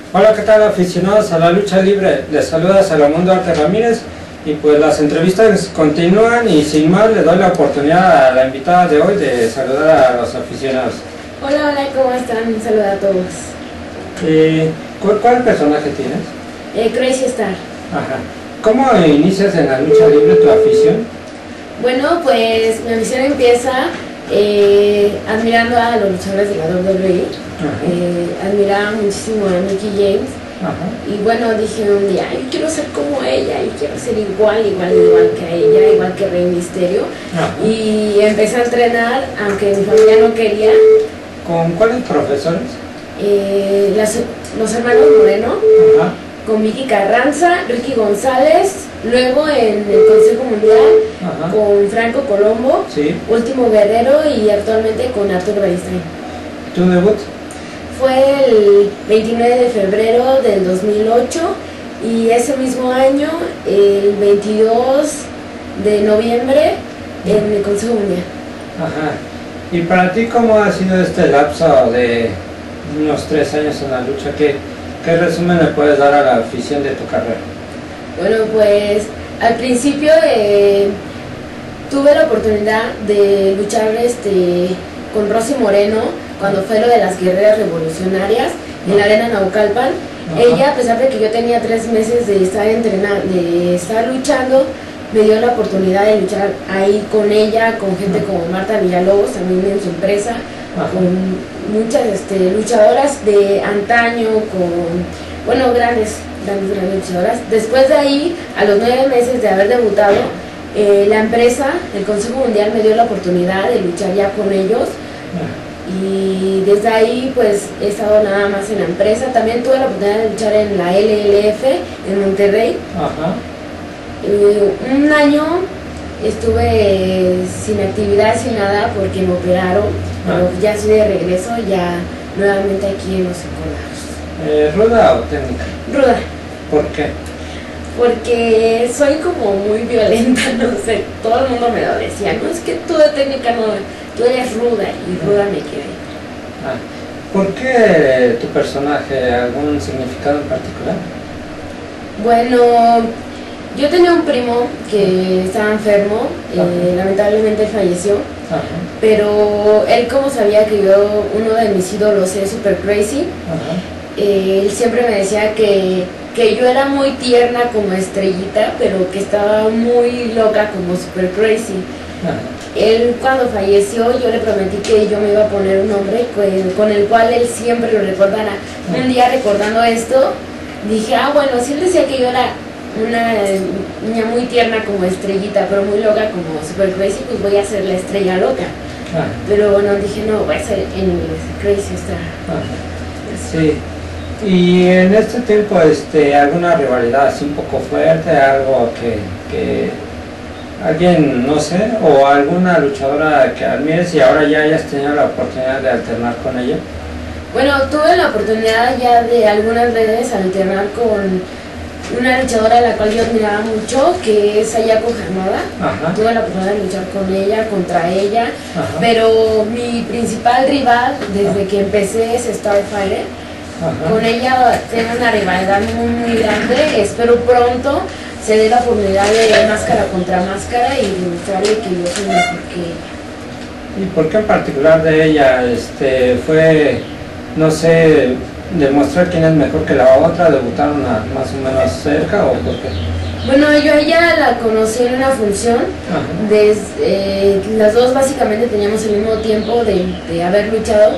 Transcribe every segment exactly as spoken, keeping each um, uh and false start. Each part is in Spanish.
Hola, ¿qué tal, aficionados a la lucha libre? Les saluda Salomón Duarte Ramírez y pues las entrevistas continúan y sin más le doy la oportunidad a la invitada de hoy de saludar a los aficionados. Hola, hola, ¿cómo están? Un saludo a todos. Eh, ¿cuál, ¿Cuál personaje tienes? Eh, Crazy Star. Ajá. ¿Cómo inicias en la lucha libre tu afición? Bueno, pues mi afición empieza eh, admirando a los luchadores de la doble u doble u E. Eh, admiraba muchísimo a Mickie James. Ajá. Y bueno, dije un día, yo quiero ser como ella, y quiero ser igual, igual, igual que ella, igual que Rey Mysterio. Ajá. Y empecé a entrenar, aunque mi familia no quería. ¿Con cuáles profesores? Eh, las, los hermanos Moreno. Ajá. Con Vicky Carranza, Ricky González, luego en el Consejo Mundial, Ajá. con Franco Colombo, Sí. Último Guerrero y actualmente con Arthur Bernstein. ¿Tu debut? Fue el veintinueve de febrero del dos mil ocho y ese mismo año, el veintidós de noviembre, en el Consejo Mundial. Ajá. ¿Y para ti cómo ha sido este lapso de unos tres años en la lucha? ¿Qué, qué resumen le puedes dar a la afición de tu carrera? Bueno, pues al principio eh, tuve la oportunidad de luchar este, con Rosy Moreno cuando fue lo de las guerreras revolucionarias en la arena Naucalpan. Ajá. Ella, a pesar de que yo tenía tres meses de estar entrenando, de estar luchando, me dio la oportunidad de luchar ahí con ella, con gente como Marta Villalobos, también en su empresa. Ajá. Con muchas este, luchadoras de antaño, con, bueno, grandes, grandes, grandes luchadoras. Después de ahí, a los nueve meses de haber debutado, eh, la empresa, el Consejo Mundial, me dio la oportunidad de luchar ya con ellos. Ajá. Y desde ahí pues he estado nada más en la empresa. También tuve la oportunidad de luchar en la L L F en Monterrey. Ajá. Eh, un año estuve sin actividad, sin nada, porque me operaron. Pero ya estoy de regreso, ya nuevamente aquí en los Encordados. Eh, ¿Ruda o técnica? Ruda. ¿Por qué? Porque soy como muy violenta, no sé, todo el mundo me lo decía, no, es que tú de técnica no, tú eres ruda, y ruda me quedé. Ah, ¿por qué tu personaje? ¿Algún significado en particular? Bueno, yo tenía un primo que estaba enfermo, eh, lamentablemente falleció. Ajá. Pero él, como sabía que yo, uno de mis ídolos es Super Crazy, eh, él siempre me decía que, que yo era muy tierna como Estrellita, pero que estaba muy loca como Super Crazy. Ajá. Él, cuando falleció, yo le prometí que yo me iba a poner un nombre con, con el cual él siempre lo recordara. Ajá. Un día, recordando esto, dije, ah, bueno, si él decía que yo era una niña muy tierna como Estrellita, pero muy loca como Super Crazy, pues voy a ser la Estrella Loca. Ah. Pero bueno, dije, no, voy a ser en inglés, Crazy Star. Ah. Sí. Y en este tiempo, este, ¿alguna rivalidad así un poco fuerte? ¿Algo que, que alguien, no sé, o alguna luchadora que admires y ahora ya hayas tenido la oportunidad de alternar con ella? Bueno, tuve la oportunidad ya de algunas veces alternar con una luchadora a la cual yo admiraba mucho, que es Ayako Hamada. Tuve la oportunidad de luchar con ella, contra ella. Ajá. Pero mi principal rival desde Ajá. que empecé es Starfighter. Ajá. Con ella tengo una rivalidad muy muy grande. Espero pronto se dé la oportunidad de máscara contra máscara y demostrarle que yo soy mejor que ella. ¿Y por qué en particular de ella? Este, fue, no sé, demostrar quién es mejor que la otra, debutaron a, más o menos cerca, o por qué? Bueno, yo a ella la conocí en una función. Desde, eh, las dos básicamente teníamos el mismo tiempo de, de haber luchado,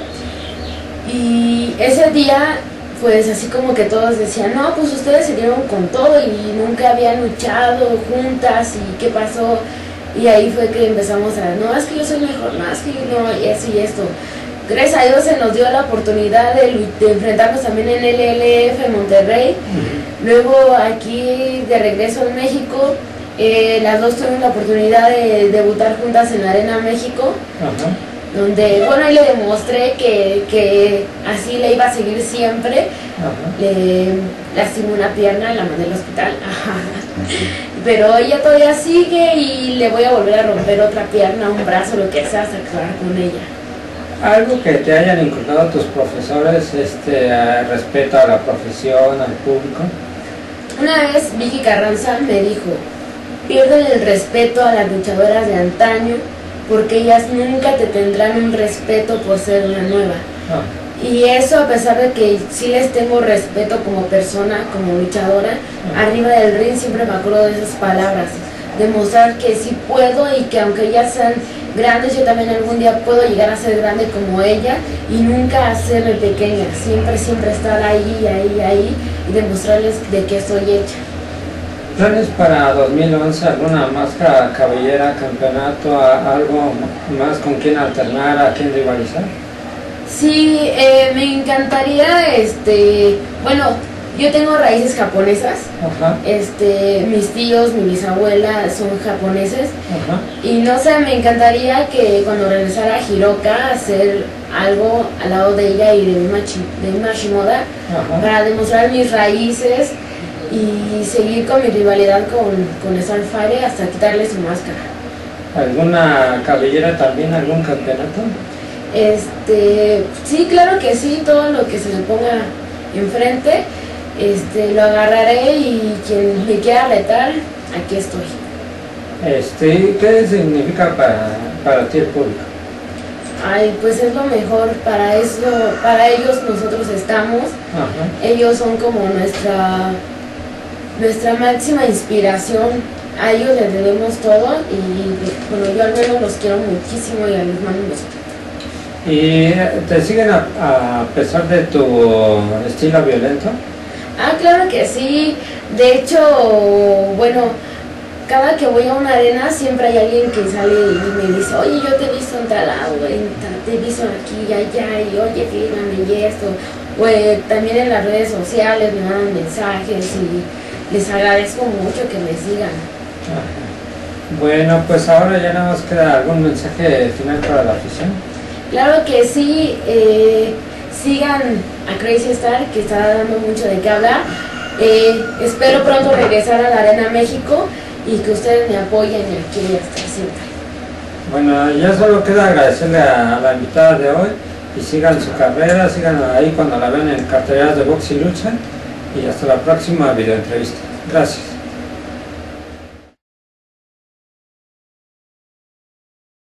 y ese día pues así como que todos decían, no, pues ustedes se dieron con todo y nunca habían luchado juntas y qué pasó, y ahí fue que empezamos a, no, es que yo soy mejor, no, es que yo no, y eso y esto. Gracias a Dios se nos dio la oportunidad de, de enfrentarnos también en L L F en Monterrey. Uh-huh. Luego aquí de regreso en México, eh, las dos tuvimos la oportunidad de debutar juntas en la Arena México. Uh-huh. Donde, bueno, ahí le demostré que, que así le iba a seguir siempre. Uh-huh. Le lastimó una pierna, la mandé al hospital. Uh-huh. Pero ella todavía sigue y le voy a volver a romper otra pierna, un brazo, lo que sea, hasta acabar con ella. Algo que te hayan inculcado tus profesores, este, a respeto a la profesión, al público. Una vez Vicky Carranza me dijo, pierden el respeto a las luchadoras de antaño porque ellas nunca te tendrán un respeto por ser una nueva. Ah. Y eso a pesar de que sí les tengo respeto como persona, como luchadora, ah. arriba del ring siempre me acuerdo de esas palabras. Demostrar que sí puedo y que aunque ellas sean grandes, yo también algún día puedo llegar a ser grande como ella y nunca hacerme pequeña, siempre, siempre estar ahí, ahí, ahí y demostrarles de qué estoy hecha. ¿Planes para dos mil once? ¿Alguna máscara, cabellera, campeonato, algo más con quién alternar, a quién rivalizar? Sí, eh, me encantaría, este, bueno, yo tengo raíces japonesas. Ajá. Este, mis tíos, mi bisabuela son japoneses. Ajá. Y no sé, me encantaría que cuando regresara a Hiroka hacer algo al lado de ella y de Mima Shimoda para demostrar mis raíces y seguir con mi rivalidad con, con Starfire hasta quitarle su máscara. ¿Alguna cabellera también, algún campeonato? Este, sí, claro que sí, todo lo que se me ponga enfrente. Este, lo agarraré y quien me quiera retar, aquí estoy. Este, ¿qué significa para, para ti el público? Ay, pues es lo mejor, para eso, para ellos nosotros estamos. Ajá. Ellos son como nuestra, nuestra máxima inspiración, a ellos les debemos todo y bueno, yo al menos los quiero muchísimo y les mando un beso. ¿Y te siguen a, a pesar de tu estilo violento? Ah, claro que sí. De hecho, bueno, cada que voy a una arena siempre hay alguien que sale y me dice, oye, yo te he visto en tal lado, te he visto aquí y allá, y oye, fíjame y esto. O eh, también en las redes sociales me mandan mensajes y les agradezco mucho que me sigan. Ajá. Bueno, pues ahora ya nada más queda algún mensaje final para la afición. Claro que sí. Eh, Sigan a Crazy Star, que está dando mucho de qué hablar. Eh, espero pronto regresar a la Arena México y que ustedes me apoyen aquí hasta siempre. Bueno, ya solo queda agradecerle a, a la invitada de hoy y sigan su carrera, sigan ahí cuando la vean en carteleras de box y lucha y hasta la próxima videoentrevista. Gracias.